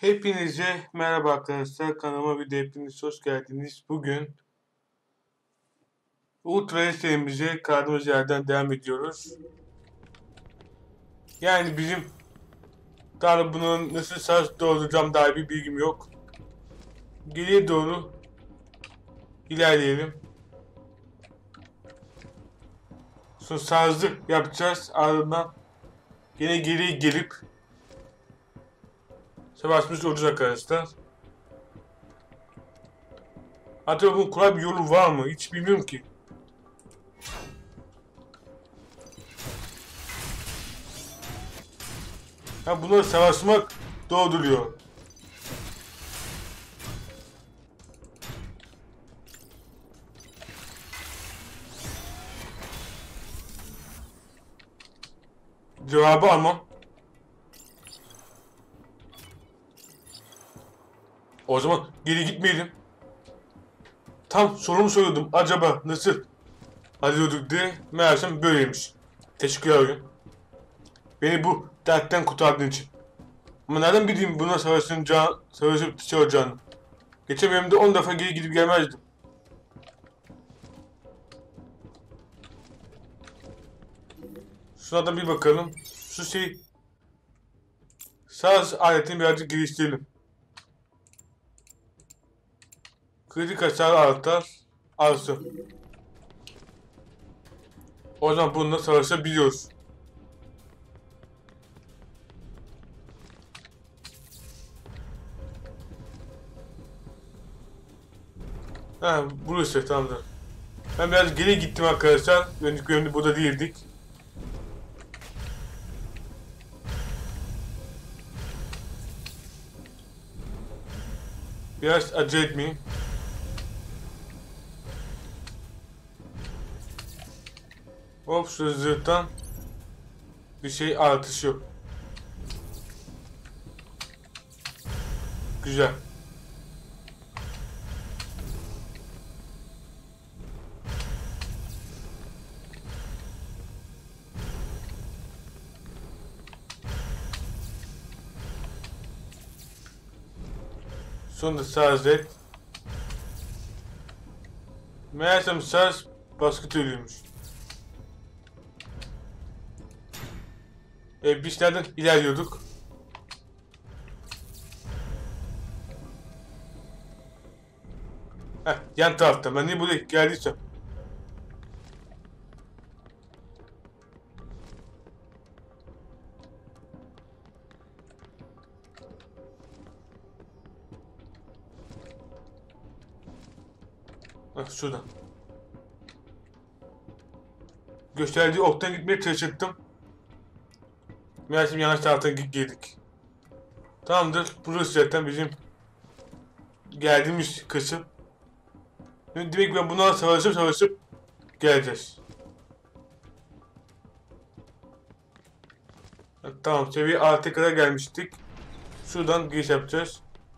Hepinize merhaba arkadaşlar. Kanalıma bir de hepiniz hoş geldiniz. Bugün Ultra serimize kaldığımız yerden devam ediyoruz. Yani bizim daha bunun nasıl saz dolduracağım dair bir bilgim yok. Geriye doğru ilerleyelim. Sonra sazı yapacağız. Ardından yine geriye gelip savaşmış olacağız arkadaşlar. Hatta bunun kolay bir yolu var mı? Hiç bilmiyorum ki. Ha, bunları savaşmak doğduruyor. Cevabı almam. O zaman geri gitmeyelim. Tam sorumu soruyordum. Acaba nasıl hallediyorduk diye. Meğersem böyleymiş. Teşekkürler oyun. Beni bu dertten kurtardığın için. Ama nereden bileyim buna savaşıp şey olacağını. Geçen bölümde 10 defa geri gidip gelmezdim. Şuna da bir bakalım. Şu şey... Saz aletini birazcık geliştirelim. Kritik hasar artar. Arsı. O zaman bununla savaşabiliyoruz. Ha, burası tamamdır. Ben biraz geri gittim arkadaşlar. Önceki bölümde burada değildik. Biraz acele etmeyin. Hop, şu zırhtan bir şey artış yok. Güzel. Sonunda saz et. Meğersem saz baskı türlüymüş. Biz nereden ilerliyorduk? Heh, yan tarafta. Ben niye buraya geldiysem. Heh, şuradan. Gösterdiği oktan gitmeye çalıştım. Meğersem yanlış taraftan girdik. Tamamdır. Burası zaten bizim geldiğimiz kısım. Demek ki ben bunlarla savaşıp geleceğiz. Tamam, seviye 6'ya kadar gelmiştik. Şuradan giriş yapacağız.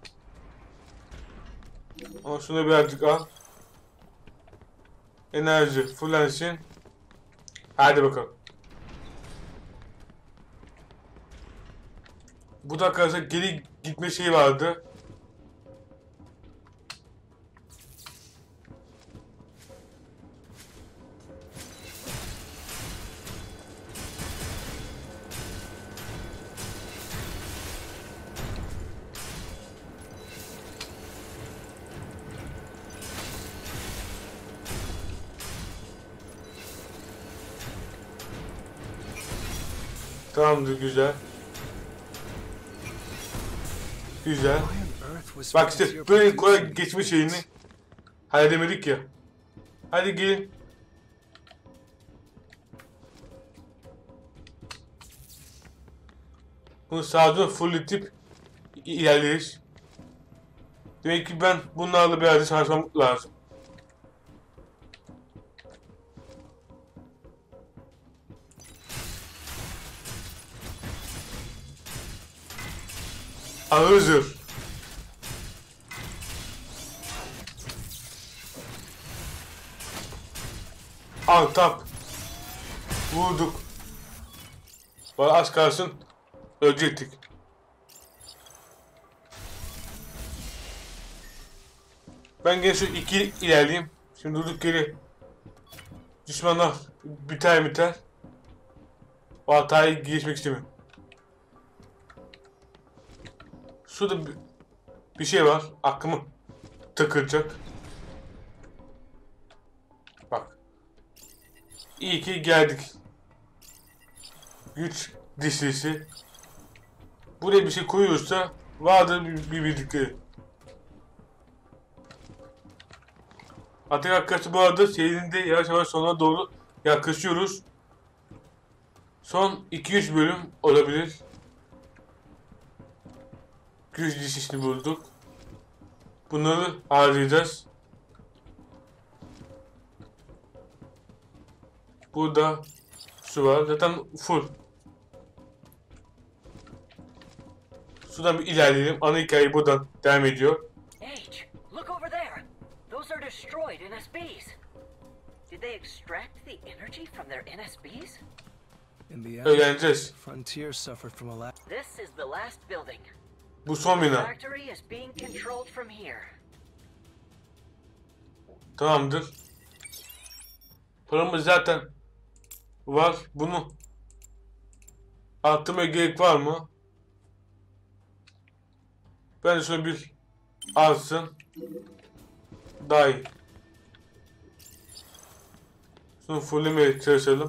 Ama şunu birazcık al. Enerji fullensin. Hadi bakalım. Bu da arkadaşlar geri gitme şeyi vardı. Tamamdır, güzel. Güzel. Bak işte böyle kolay geçme şeyini halledemedik ya. Hadi gelin. Bunu sağdan fulletip ilerleriz. Demek ki ben bunlarla biraz çalışmam lazım. Ağır zırh. Al tap. Vurduk. Bana az kalsın ölecektik. Ben gene şu iki ilerleyeyim. Şimdi durduk yere düşmanlar biter. O hatayı geçmek istemiyorum. Şurada bir şey var. Aklımı takılacak. Bak. İyi ki geldik. Güç dişlisi. Buraya bir şey koyuyorsa vardır bir bildikleri. Atak arkadaşı bu arada serinin yavaş yavaş sonuna doğru yaklaşıyoruz. Son 2-3 bölüm olabilir. Güç dişisini bulduk. Bunları harcayacağız. Burada su var. Zaten full. Sudan bir ilerleyelim. Ana hikaye buradan devam ediyor. Age, look over there. Those are destroyed NSBs. Did they extract the energy from their NSBs? In the end, Öğreneceğiz. Frontier suffered from a lack. This is the last building. Bu son The bina. factory is being controlled from here. Tamamdır. Paramız zaten var. Bunu arttırmaya gerek var mı? Ben de şöyle bir alsın. Daha iyi. Şunu fullemeye çalışalım.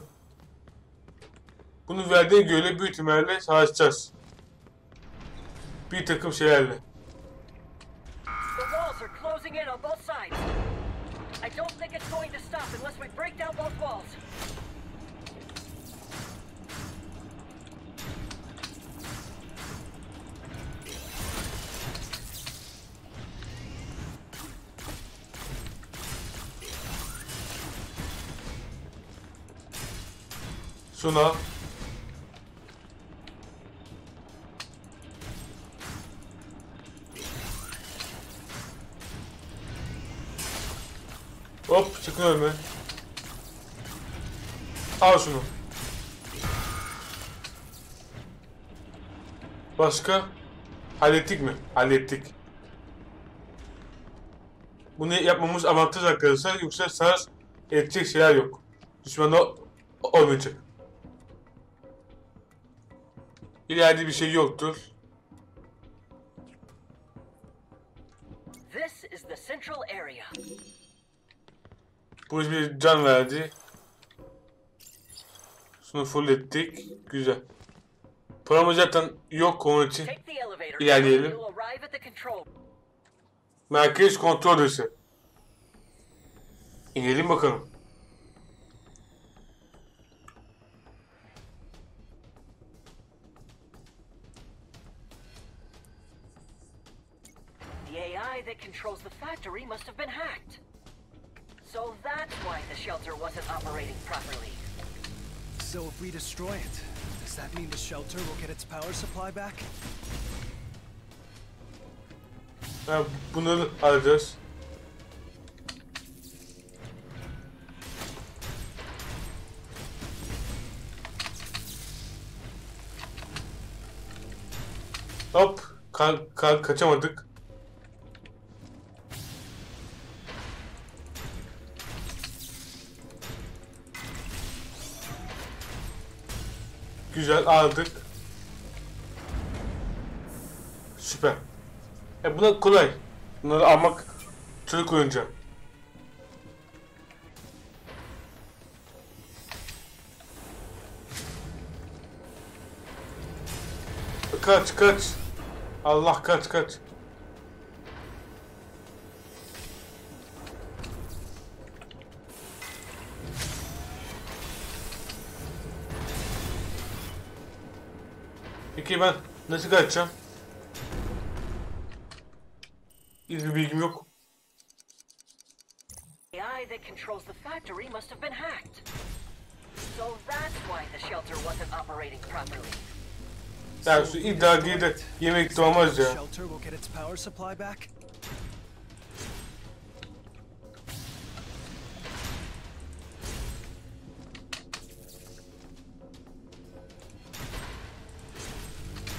Bunu verdiğine göre büyük ihtimalle savaşacağız. Bir takım şeylerle. The walls are closing in on both sides. I don't think it's going to stop unless we break down both walls. Şuna. Hop çıkın önüme. Al şunu. Başka? Hallettik mi? Hallettik. Bunu yapmamız avantaj arkadaşlar. Yoksa savaş edecek şeyler yok. Düşmanda olmayacak. İleride bir şey yoktur. This is the central area. Bu bir can verdi. Şunu full ettik. Güzel. Paramız zaten yok onun için. Take the elevator. İlerleyelim. You'll arrive at the control. Merkez kontrol odası. İnelim bakalım. The AI that controls the factory must have been hacked. So that's why the shelter wasn't operating properly. So if we destroy it, does that mean the shelter will get its power supply back? Ha, bunları alacağız. Hop. Kaçamadık. Güzel aldık. Süper. Buna kolay. Bunları almak çocuk oyuncağı. Kaç. Allah kaç. Peki ben nasıl kaçacağım? Hiçbir bilgim yok. The AI that controls the factory must have been hacked. So that's why the shelter wasn't operating properly. Yani şu iddiayı da yemek de olmaz ya. Shelter will get its power supply back?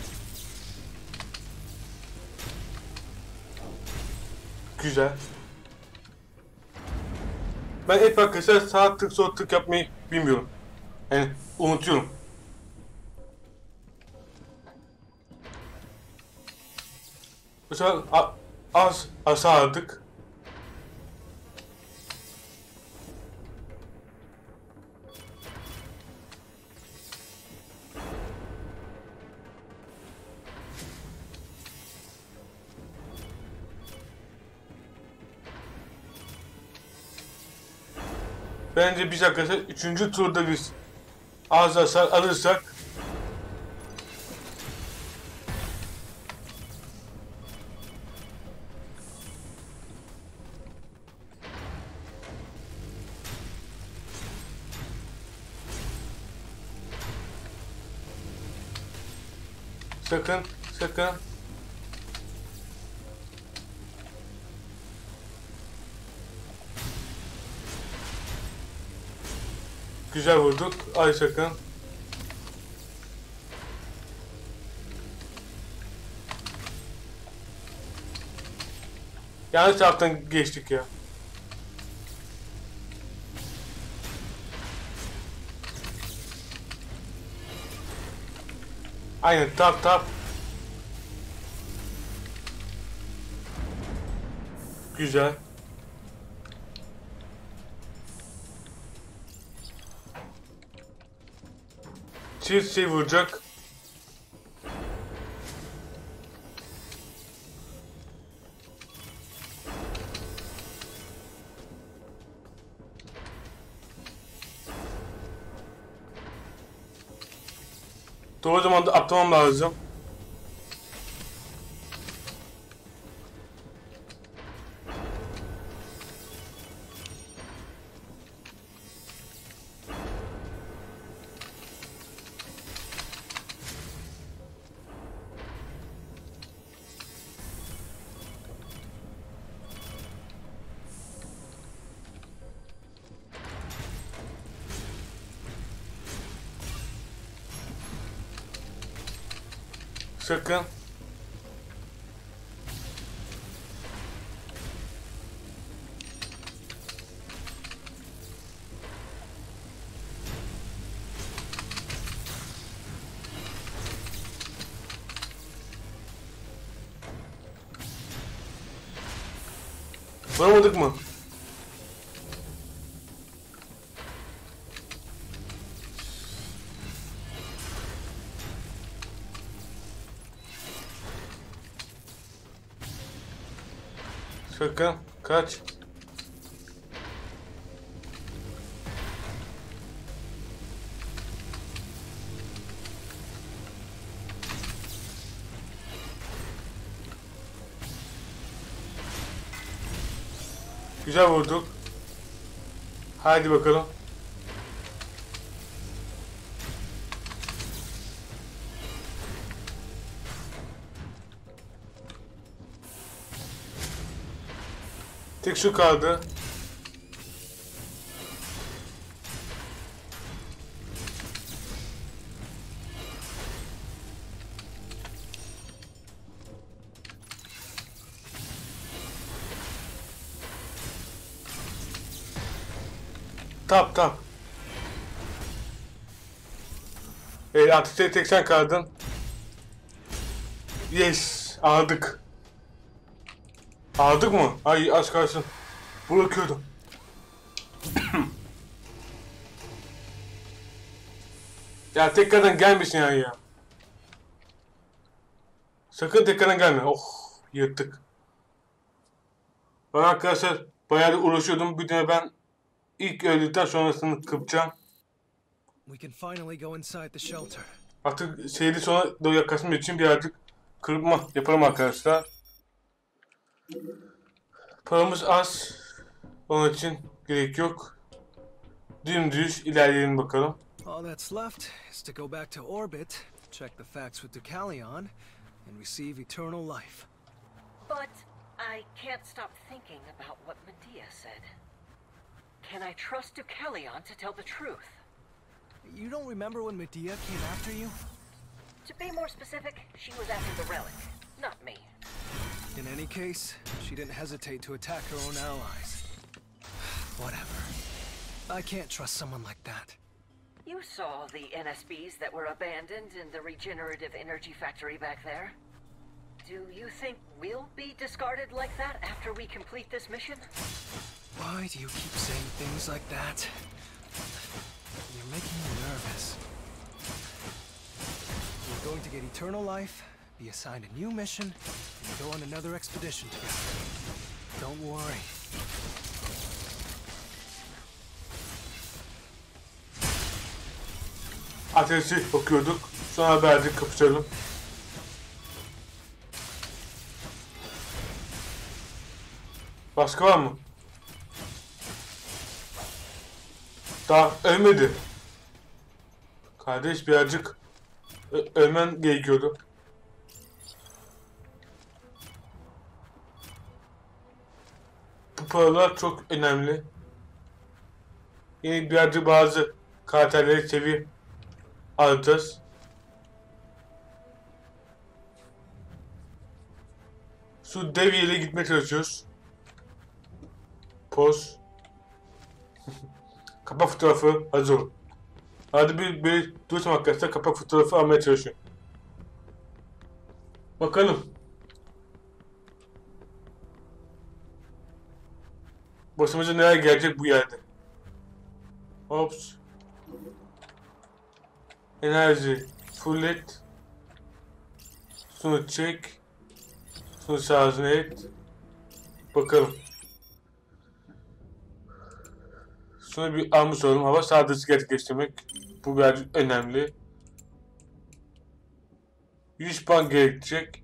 Güzel. Ben hep arkadaşlar sağ tık sol tık yapmayı bilmiyorum. Yani unutuyorum. Mesela az hasar aldık. Bence biz arkadaşlar 3. turda biz az hasar alırsak sakın sakın güzel vurduk. Ay sakın. Yanlış taraftan geçtik ya. Aynen tap tap. Güzel. Çift şey vuracak. Doğru zamanda atlamam lazım. Sakın. Vuramadık mı? Sakın kaç. Güzel vurduk. Haydi bakalım. Tek şu kaldı. Tap tap. Artık tek sen kaldın. Yes. Aldık. Aldık mı? Ay az kalsın. Bırakıyordum. Ya tekrardan gelmesin ya. Sakın tekrardan gelme. Oh yırttık. Ben arkadaşlar bayağı da uğraşıyordum. Bir de ben ilk öldükten sonrasını kıpacağım. We can finally go inside the shelter. Artık seyri sona doğru yaklaşmak için birazcık kırpma yapalım arkadaşlar. Paramız az. Onun için gerek yok. Dümdüz ilerleyelim bakalım. All that's left is to go back to orbit, check the facts with Deucalion, and receive eternal life. But I can't stop thinking about what Medea said. Can I trust Deucalion to tell the truth? You don't remember when Medea came after you? To be more specific, she was after the relic, not me. In any case, she didn't hesitate to attack her own allies. Whatever. I can't trust someone like that. You saw the NSBs that were abandoned in the regenerative energy factory back there. Do you think we'll be discarded like that after we complete this mission? Why do you keep saying things like that? You're making me nervous. We're going to get eternal life, be assigned a new mission, and go on another expedition together. Don't worry. Ateşi okuyorduk. Sonra verdik, kapışalım. Başka var mı? Daha ölmedi. Kardeş birazcık ölmen gerekiyordu. Bu paralar çok önemli. Yine birazcık bazı karakterleri seviye alacağız. Şu dev yere gitmeye çalışıyoruz. Poz. Kapak fotoğrafı hazır ol. Hadi bir dursam arkadaşlar, kapak fotoğrafı almaya çalışıyorum. Bakalım. Başımıza neler gelecek bu yerde. Ops. Enerji fullet. Şunu çek. Şunu şarj et. Bakalım. Şunu bir almış olalım. Hava saldırısı gerçekleştirmek. Bu biraz önemli. 100 puan gerekecek.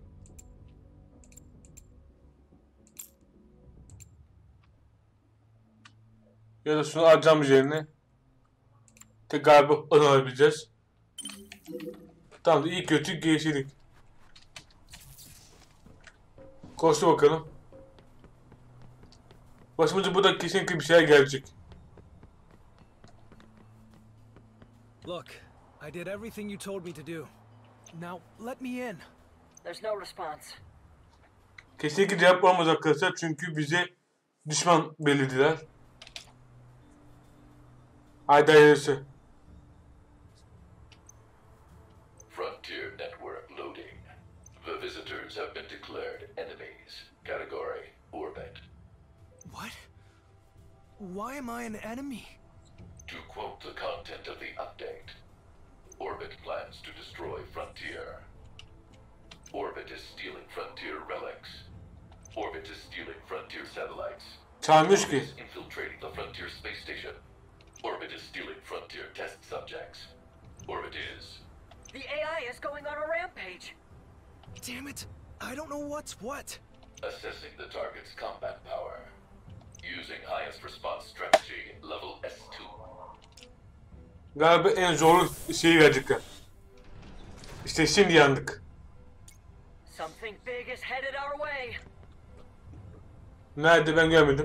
Ya da şunu alacağım yerine. Tek galiba onu alabileceğiz. Tamam, iyi kötü geçirdik. Koştu bakalım. Başımıza burada kesinlikle bir şeyler gelecek. Look, I did everything you told me to do. Now, let me in. There's no response. Kesinlikle cevap olmaz arkadaşlar, çünkü bize düşman belirlediler. Haydi hayırlısı. Frontier network loading. The visitors have been declared enemies. Category Orbit. What? Why am I an enemy? To quote the content of the update, Orbit plans to destroy Frontier. Orbit is stealing Frontier relics. Orbit is stealing Frontier satellites. Çalmış Orbit ki. is infiltrating the Frontier space station. Orbit is stealing Frontier test subjects. Orbit is... The AI is going on a rampage. Damn it, I don't know what's what. Assessing the target's combat power. Using highest response strategy, level S2. Galiba en zorlu şeyi verecekler. İşte şimdi yandık. Something big is headed our way. Nerede, ben görmedim.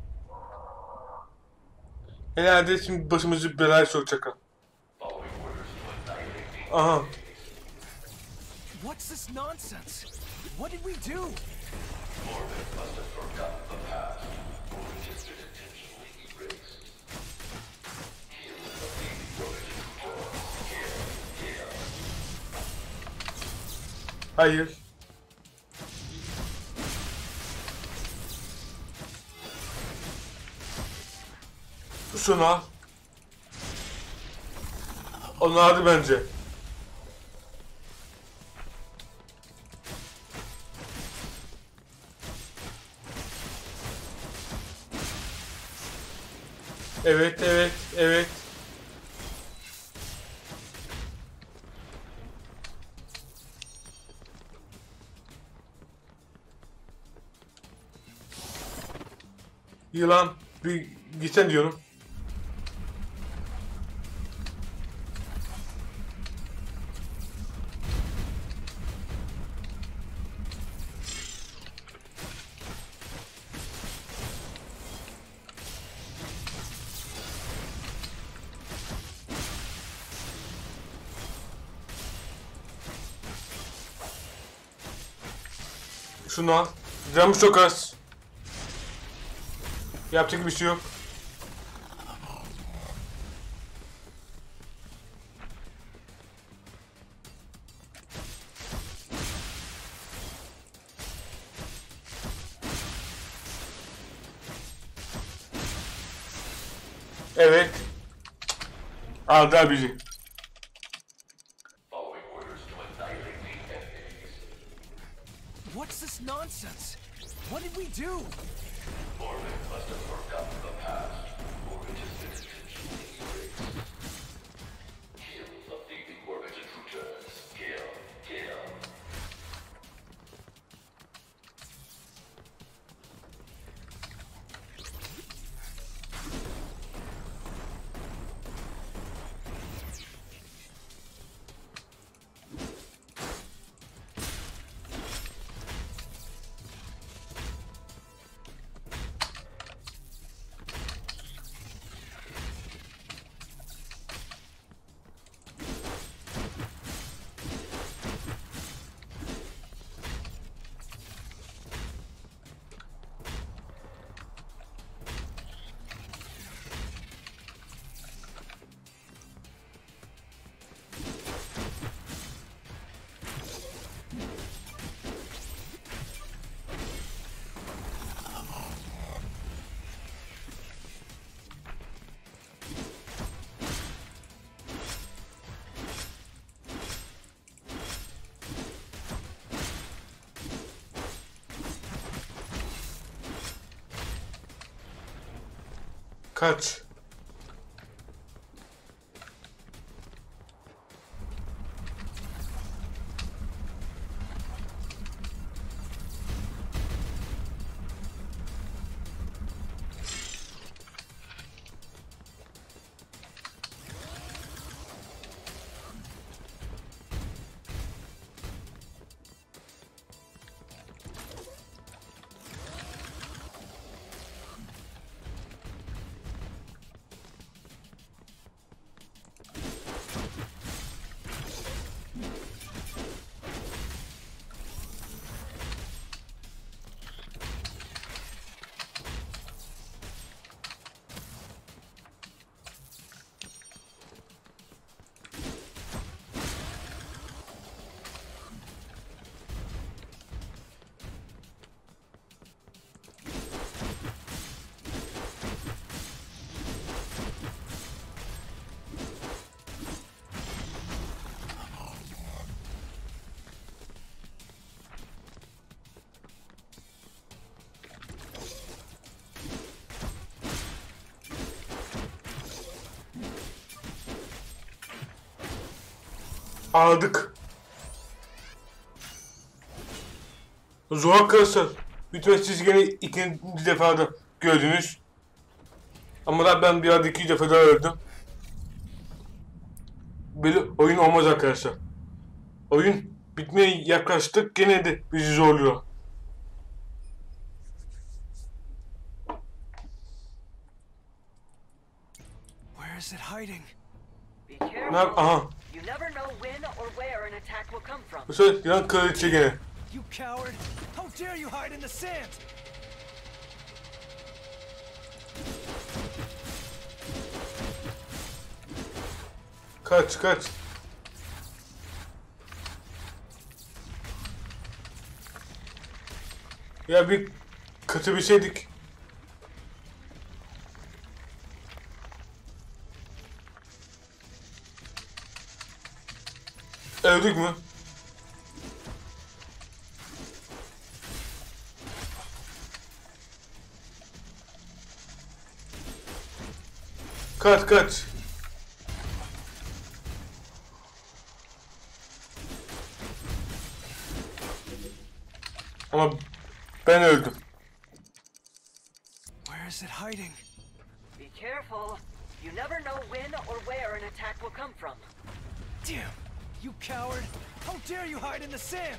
Herhalde şimdi başımızı belaya sokacaklar. Following orders to annihilate the Aha. What's this nonsense? What did we do? Orbit must have forgotten the past. Orbit has been intentionally erased. Heal the baby protocol. Here. Hayır. Şunu al. Onu aldı bence. Evet, evet, evet. Yılan, bir gitsen diyorum. Şunu al. Canımız çok az. Yapacak bir şey yok. Evet. Aldı bizi. Following orders to annihilate the enemies. What's this nonsense? What did we do? Orbit must have forgotten the past. Orbit has been intentionally erased. Kill the thieving Orbit intruders. Kill. Kill. Kaç. Aldık. Zor arkadaşlar. Lütfen siz gene ikinci defada gördünüz. Ama da ben bir arada iki defa daha öldüm. Böyle oyun olmaz arkadaşlar. Oyun bitmeye yaklaştık, gene de bizi zorluyor. Where is it hiding? Be Ne careful. yap? Aha. You never know when or where an attack will come from. Bu sefer yan kraliçe gene. You coward! How dare you hide in the sand? Kaç kaç. Ya bir kötü bir şeydik. Öldük mü? Kaç kaç. Ama ben öldüm. Where is it hiding? Be careful. You never know when or where an attack will come from. Damn! You coward! How dare you hide in the sand?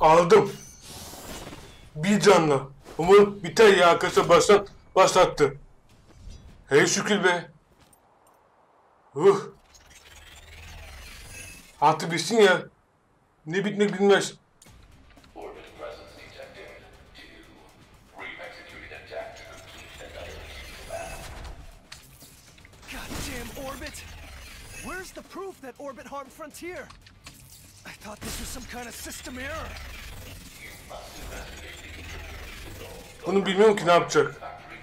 Aldım. Bir canla. Umarım biter ya, arkadaşlar başlattı. Hey şükür be. Artık bitsin ya. Ne bitmek bilmez. Orbit presence detected. 2. Re-executing attack to complete another path. Goddamn Orbit! Where's the proof that Orbit harmed Frontier? I thought this was some kind of system error. Bunu bilmiyorum ki ne yapacak.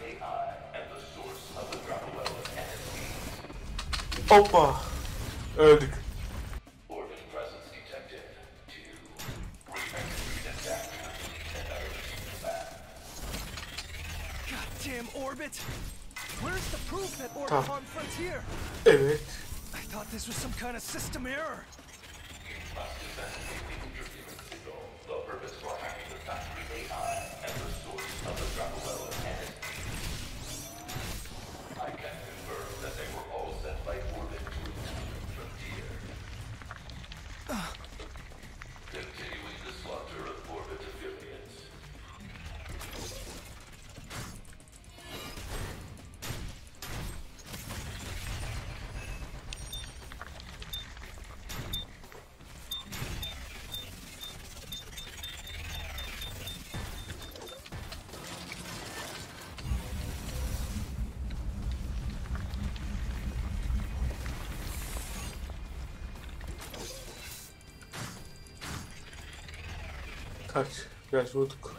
Hoppa. Öldük. Orbit presence detected. 2. Re-executing attack to complete another path. Goddamn Orbit! Where's the proof that Orbit Tamam. harmed Frontier? Evet. I thought this was some kind of system error. The purpose for hacking the factory AI and the source of the Dracula NSPs. I can confirm that they were all sent by Orbit to Frontier. Continuing the slaughter of Orbit affiliates. Kaç. Biraz vurduk.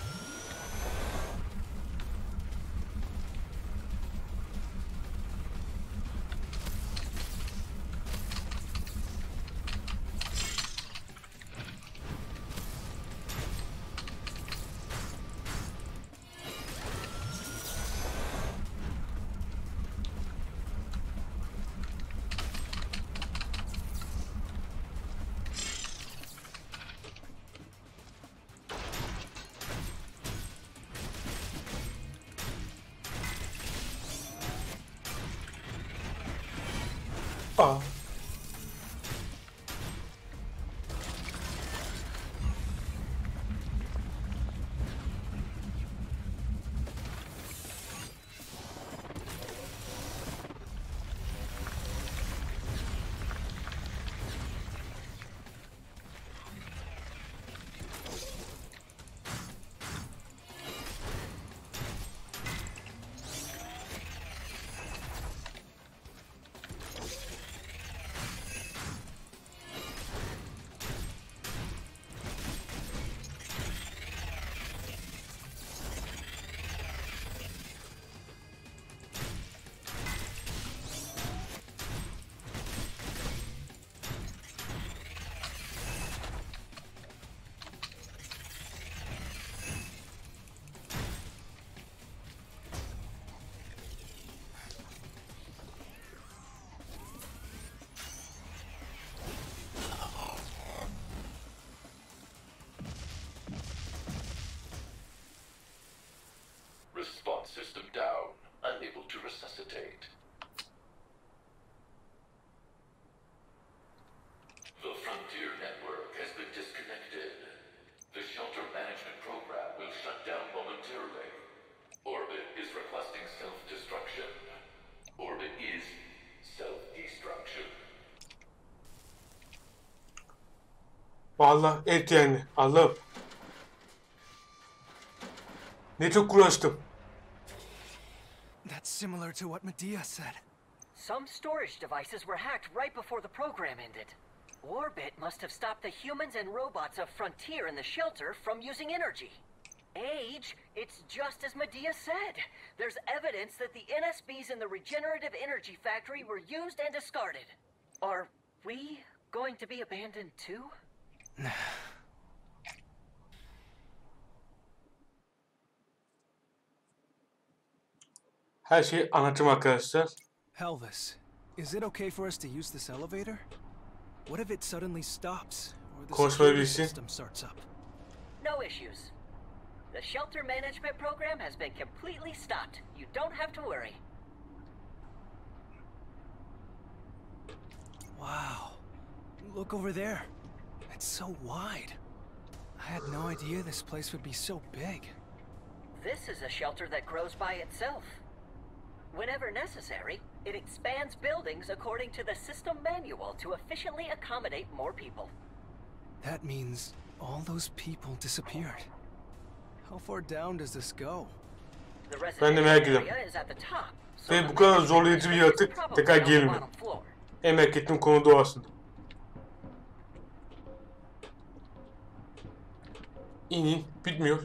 Aa. Response system down. Unable to resuscitate. The Frontier network has been disconnected. The shelter management program will shut down momentarily. Orbit is requesting self-destruction. Orbit is self-destruction. Vallahi et yani. Allah'ım. Ne çok uğraştım. That's similar to what Medea said. Some storage devices were hacked right before the program ended. Orbit must have stopped the humans and robots of Frontier in the shelter from using energy. Age, it's just as Medea said. There's evidence that the NSBs in the regenerative energy factory were used and discarded. Are we going to be abandoned too? Her şeyi anlatacağım arkadaşlar. Elvis, is it okay for us to use this elevator? What if it suddenly stops, or the Konuşmayı security bilsin. system starts up? No issues. The shelter management program has been completely stopped. You don't have to worry. Wow. Look over there. It's so wide. I had no idea this place would be so big. This is a shelter that grows by itself. Whenever necessary, it expands buildings according to the system manual to efficiently accommodate more people. That means all those people disappeared. How far down does this go? The Ben de residential merak ediyorum. area is at the top. So Ve the bu kadar living zorlayıcı bir space yaratık is probably tekrar on the gelmiyor. bottom floor. En merak ettiğim konu da o aslında. İnin. Bitmiyor.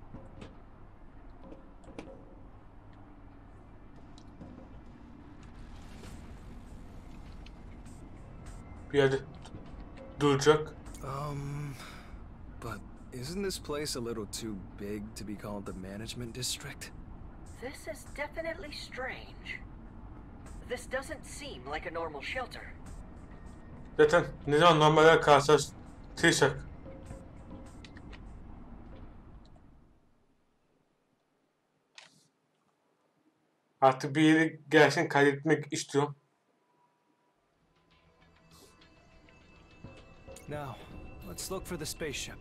Bir yerde duracak. But isn't this place a little too big to be called the management district? This is definitely strange. This doesn't seem like a normal shelter. Zaten ne zaman normaller karşılaştıysak. Artık bir yere gelsin kaydetmek istiyorum. Now, let's look for the spaceship.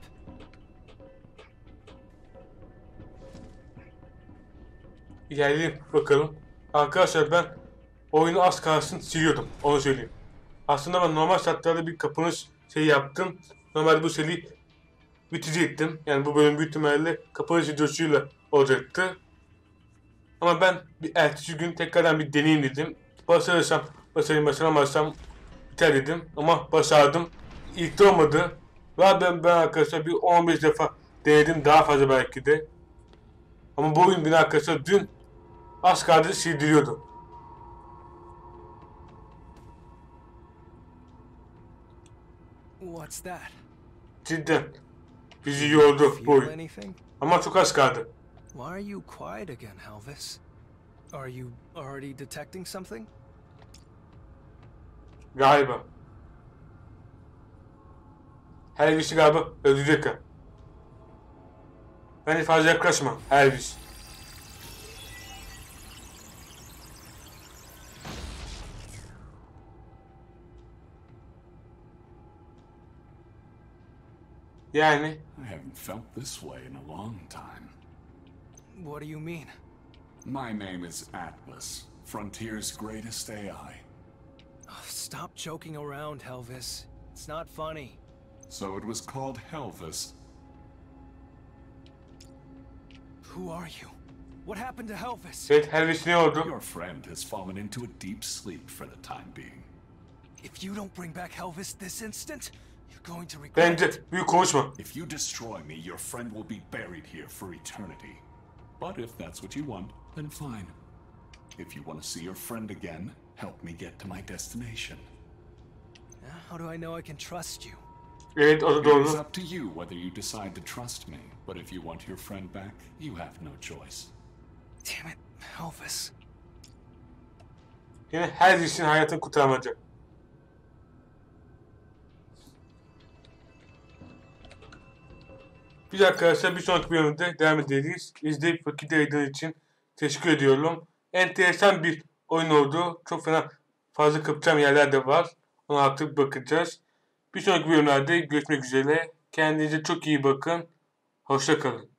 İlerleyelim bakalım. Arkadaşlar ben oyunu az kalsın siliyordum. Onu söyleyeyim. Aslında ben normal şartlarda bir kapanış yaptım. Normalde bu seriyi bitecektim. Yani bu bölüm büyük ihtimalle kapanış videosuyla olacaktı. Ama ben bir ertesi gün tekrardan bir deneyim dedim. Başarırsam başarayım, başaramazsam biter dedim. Ama başardım. İlk de olmadı. Ve ben arkadaşlar bir 15 defa denedim, daha fazla belki de. Ama bu oyun beni arkadaşlar dün az kaldı sildiriyordu. What's that? Cidden bizi yordu bu Feel oyun. anything? Ama çok az kaldı. Why are you quiet again, Helvis? Are you already detecting something? Galiba. Her birisi galiba ölecek ha. Ben fazla yaklaşma her birisi. Yani I haven't felt this way in a long time. What do you mean? My name is Atlas, Frontier's greatest AI. Oh, stop joking around, Helvis. It's not funny. So it was called Helvis. Who are you? What happened to Helvis? evet, her birisi ne oldu? Your friend has fallen into a deep sleep for the time being. If you don't bring back Helvis this instant, you're going to regret Bence it. büyük konuşma. If you destroy me, your friend will be buried here for eternity. But if that's what you want, then fine. If you want to see your friend again, help me get to my destination. How do I know I can trust you? Evet, o da It is doğru. up to you whether you decide to trust me, but if you want your friend back, you have no choice. Damn it, Helvis. Yine her birisinin hayatını kurtarmaca. Bir arkadaşlar bir sonraki bölümde devam edeceğiz. İzleyip vakit ayırdığınız için teşekkür ediyorum. Enteresan bir oyun oldu. Çok fena fazla kapacağım yerler de var. Ona artık bakacağız. Bir sonraki bölümlerde görüşmek üzere. Kendinize çok iyi bakın. Hoşça kalın.